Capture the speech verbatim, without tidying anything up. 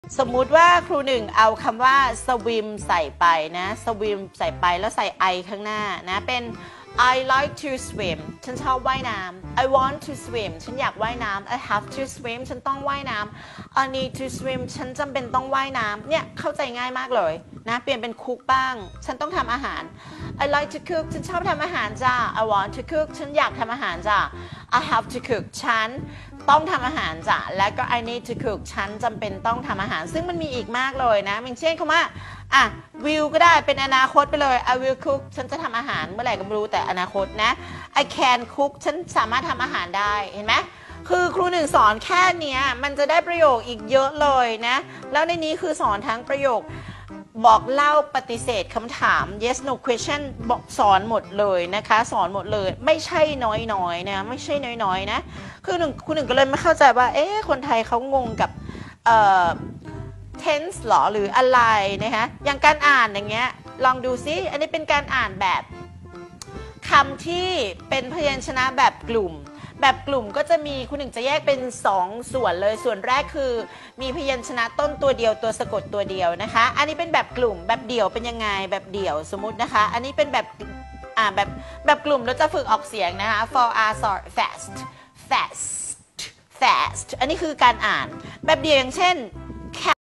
สมมุติว่าครูหนึ่งเอาคำว่า swim ใส่ไปนะ swim ใส่ไปแล้วใส่ I ข้างหน้านะเป็น I like to swim ฉันชอบว่ายน้ำ I want to swim ฉันอยากว่ายน้ำ I have to swim ฉันต้องว่ายน้ำ I need to swim ฉันจำเป็นต้องว่ายน้ำเนี่ยเข้าใจง่ายมากเลยนะเปลี่ยนเป็น cook บ้างฉันต้องทำอาหาร I like to cook ฉันชอบทำอาหารจ้า I want to cook ฉันอยากทำอาหารจ้า I have to cook ฉันต้องทำอาหารจ้ะและก็ I need to cook ฉันจำเป็นต้องทำอาหารซึ่งมันมีอีกมากเลยนะอย่างเช่นคำว่าอ่ะ will ก็ได้เป็นอนาคตไปเลย I will cook ฉันจะทำอาหารเมื่อไหร่ก็ไม่รู้แต่อนาคตนะ I can cook ฉันสามารถทำอาหารได้เห็นไหมคือครูหนึ่งสอนแค่นี้มันจะได้ประโยคอีกเยอะเลยนะแล้วในนี้คือสอนทั้งประโยคบอกเล่าปฏิเสธคำถาม yes no question บอกสอนหมดเลยนะคะสอนหมดเลยไม่ใช่น้อยๆนะไม่ใช่น้อยๆนะคือหนึ่งคุณหนึ่งก็เลยไม่เข้าใจว่าเอ๊ะคนไทยเขางงกับเอ่อ tense หรอหรืออะไรนะคะอย่างการอ่านอย่างเงี้ยลองดูซิอันนี้เป็นการอ่านแบบคำที่เป็นพยัญชนะแบบกลุ่มแบบกลุ่มก็จะมีคุณหนึ่งจะแยกเป็นสองส่วนเลยส่วนแรกคือมีพยัญชนะต้นตัวเดียวตัวสะกดตัวเดียวนะคะอันนี้เป็นแบบกลุ่มแบบเดี่ยวเป็นยังไงแบบเดี่ยวสมมุตินะคะอันนี้เป็นแบบอ่าแบบแบบกลุ่มเราจะฝึกออกเสียงนะคะ for are sort fast fast fast อันนี้คือการอ่านแบบเดี่ยวอย่างเช่น